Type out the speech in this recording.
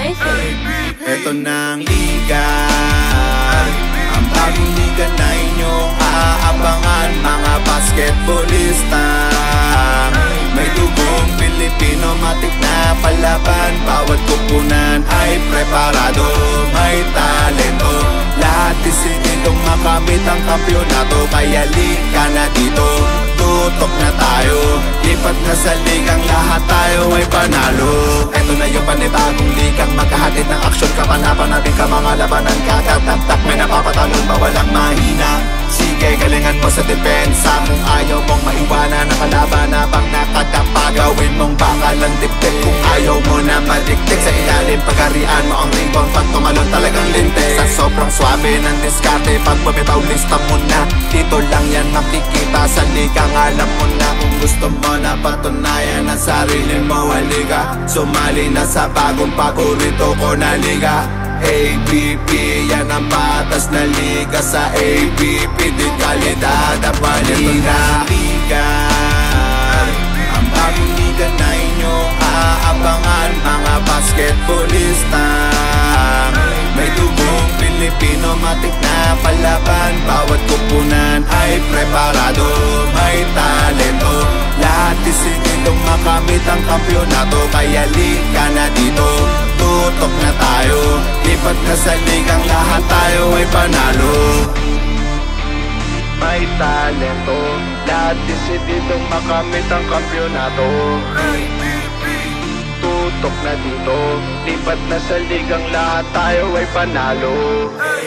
Ito na ang liga, ang bagong liga na inyong aabangan. Mga basketballista, may dugong Pilipino, matik na palaban. Bawat kupunan ay preparado, may talento. Lahat desididong makamit ang kampyonato. Kaya liga na dito, tutok na tayo. Lipat na sa ligang lahat tayo ay panalo. Ito na yung panibagong ligang maghahatid ng aksyon. Kapanapan natin ka mga labanan, katatak. May napapatalon ba walang mahina? Sige, galingan mo sa depensa. Kung ayaw mong maiwanan ang kalaban habang nakatapa, gawin mong bakal ang diptik. Kung ayaw mo na maliktik sa ilalim, pagarian mo ang rebound. Pag tumalon talagang lintik, sa sobrang swabe ng diskarte. Pag bumitaw lista mo na, dito lang yan makikita sa ligang. Alam mo na kung gusto mo na patunayan ang sarili mo, halika sumali na sa bagong paborito ko na liga. ABP, yan ang patas na liga. Sa ABP, di kalidad ang balita. Liga, ang bagong liga na inyong aabangan. Mga basketballista, may dugong Pilipino, matik na palaban. Bawat kupunan ay preparado, may talento. Lahat desididong makamit ang kampyonato. Kaya liga na dito, tutok na tayo. Lipat na sa ligang lahat tayo ay panalo. May talento, lahat desididong makamit ang kampyonato. Tutok na dito, lipat na sa ligang lahat tayo ay panalo.